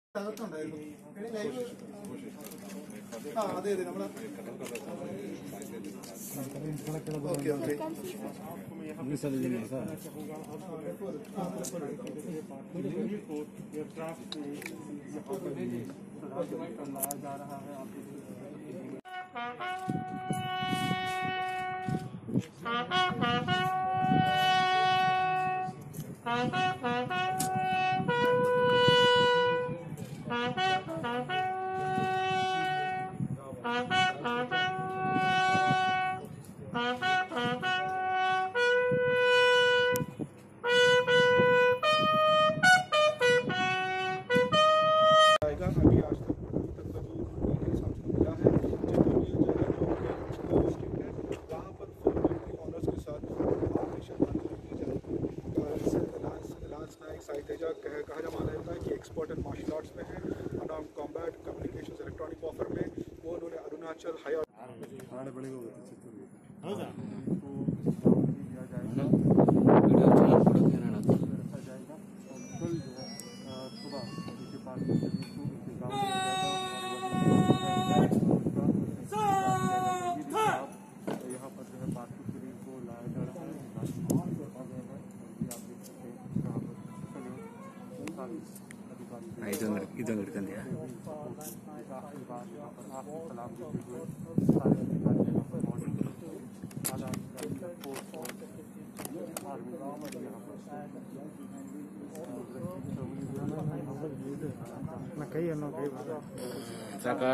അതെ അതെ നമ്മളെ ഓക്കെ ഓക്കെ जा रहा है कहा जा माना जाता है कि एक्सपर्ट इन मार्शल आर्ट्स में है, unarmed combat, communications, electronic warfare में वो उन्होंने अरुणाचल हाई ಇದೊಂದು ಹಿಡ್ಕೊಂಡ್ಯಾ ಕೈ ಅನ್ನೋ ಕೈ ಸಾಕಾ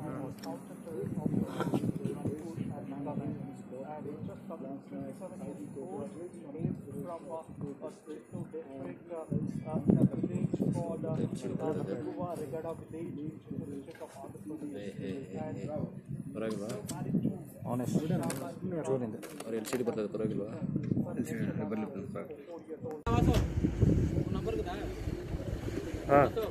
ಪರವಾಗಿಲ್ವಾ ಅವ್ರು ಎಲ್ ಸಿ ಡಿ ಬರ್ತದೆ ಪರವಾಗಿಲ್ವಾ ಎಲ್ ಸಿ ಡಿ ಬರಲಿ ಹಾಂ